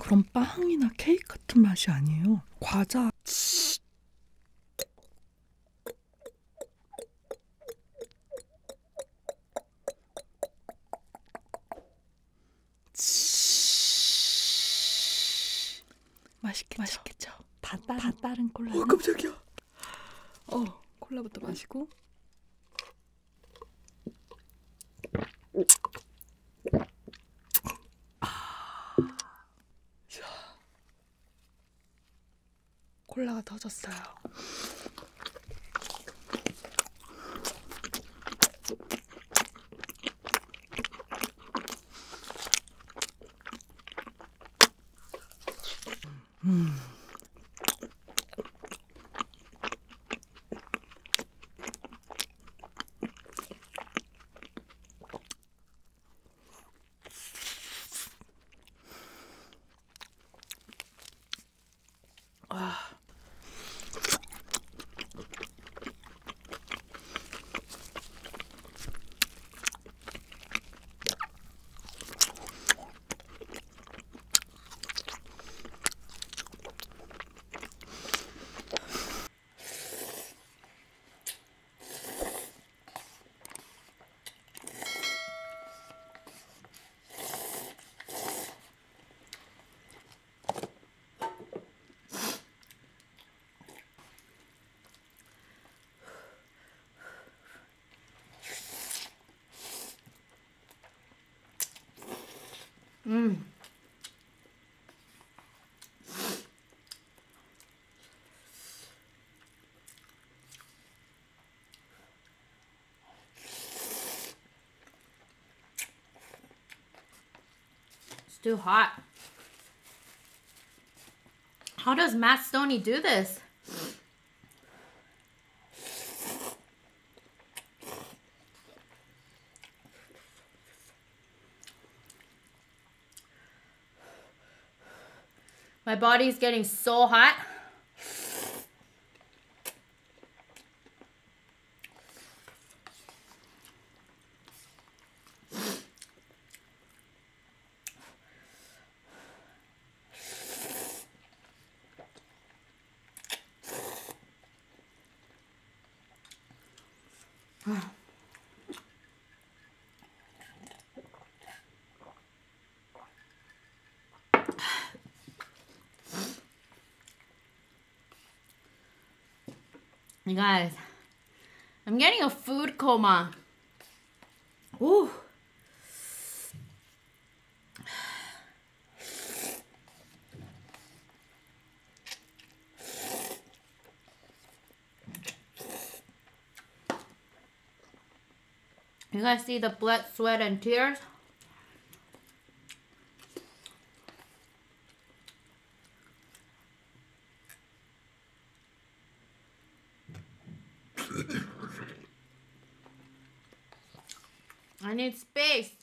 그런 빵이나 케이크 같은 맛이 아니에요. 과자. 맛있겠죠? 다 다른 콜라. 깜짝이야. 콜라부터 마시고. 콜라가 터졌어요. It's too hot. How does Matt Stoney do this? My body's getting so hot. You guys, I'm getting a food coma. Ooh. You guys see the blood, sweat, and tears? I need space.